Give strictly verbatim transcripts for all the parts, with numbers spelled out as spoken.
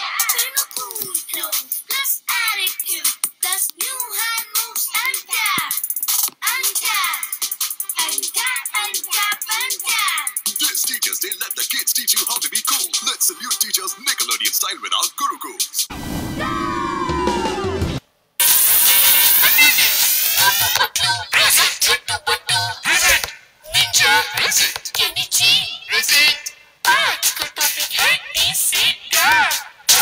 Turn up cool clothes, plus attitude, plus new hand moves and dab, and dab, and dab, and dab, and dab. Yes, teachers, they let the kids teach you how to be cool. Let's salute teachers Nickelodeon style with our Gurukuls. Ninja present, Kenichi present. आज का topic है discipline.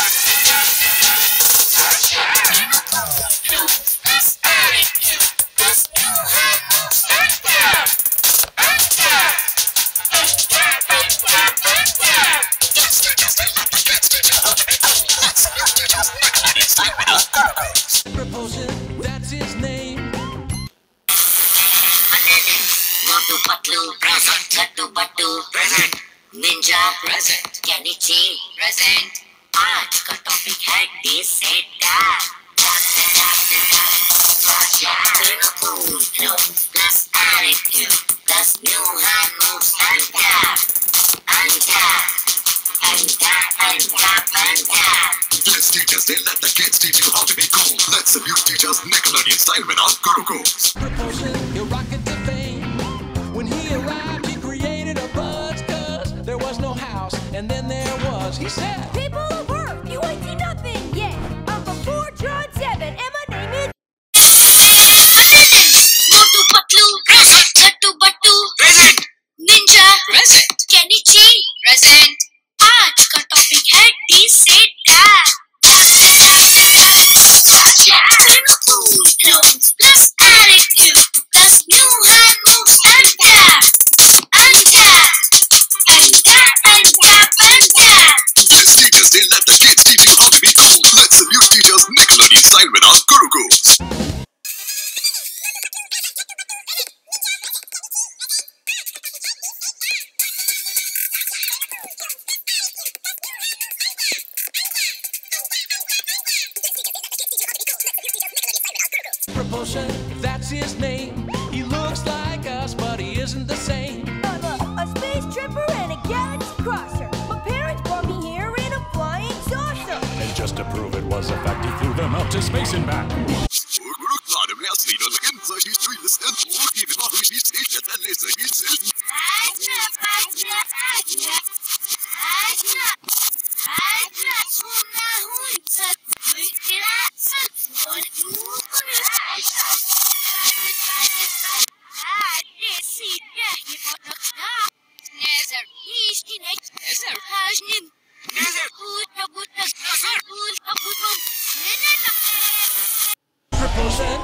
Plus attitude, plus new hand moves and dab, and dab, and dab, and dab, and dab. Yes, teachers, they let the kids teach you how to be cool. Let's salute teachers Nickelodeon style with our Gurukuls. Propulsion, that's his name. Motu Patlu present, Gattu Battu present, Ninja present, Kenichi present. आज का topic है discipline. Turn up cool clothes, plus attitude, plus new hand moves and dab, and dab, and dab, and dab, and dab. Yes, teachers, they let the kids teach you how to be cool. Let's salute teachers Nickelodeon style with our Gurukuls. Propulsion, he'll rocket to fame. When he arrived, he created a buzz, cause there was no house, and then there was. He said, People of Earth, you ain't seen nothing yet. I'm from four John seven, and my name is. Motu Patlu present, Gattu Battu present, Ninja present, Kenichi present. आज का topic है discipline. Turn up cool clothes, plus attitude, plus new hand moves and dab, and dab, and dab, and dab, and dab. Yes, teachers, they let the kids teach you how to be cool. Let's salute teachers Nickelodeon style with our Gurukuls. Propulsion, that's his name. He looks like us, but he isn't the same. I'm a, a space tripper and a galaxy crosser. My parents brought me here in a flying saucer. And just to prove it was a fact, he flew them up to space and back. Propulsion.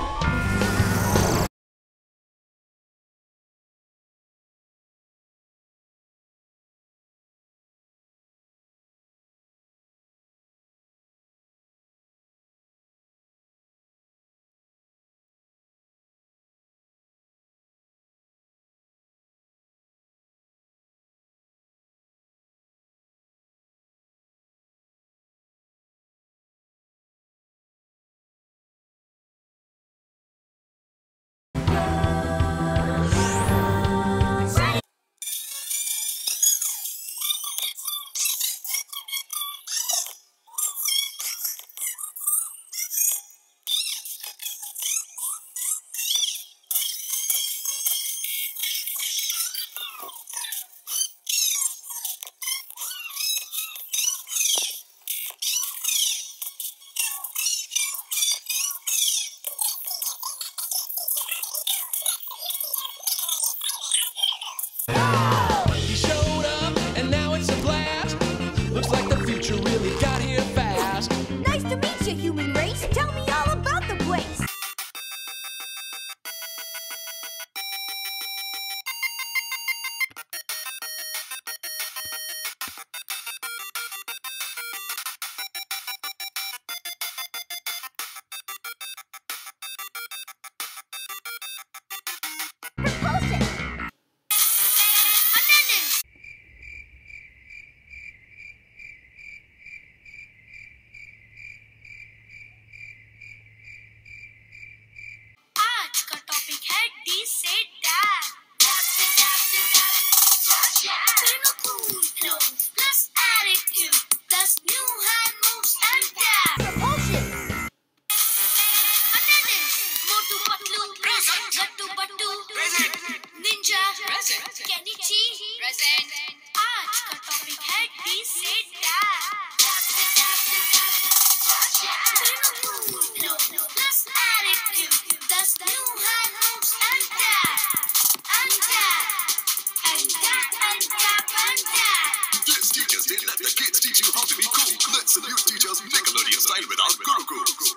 He showed up, and now it's a blast. Looks like the future really got here fast. Nice to meet you, human race. Tell me all about the place. Propulsion. Attendance. sit down. Plus attitude, plus new high moves and that, and that, and that, and that, and that. Yes, teachers, they let the kids teach you how to be cool. Let's salute teachers Nickelodeon style with our Guru Guru.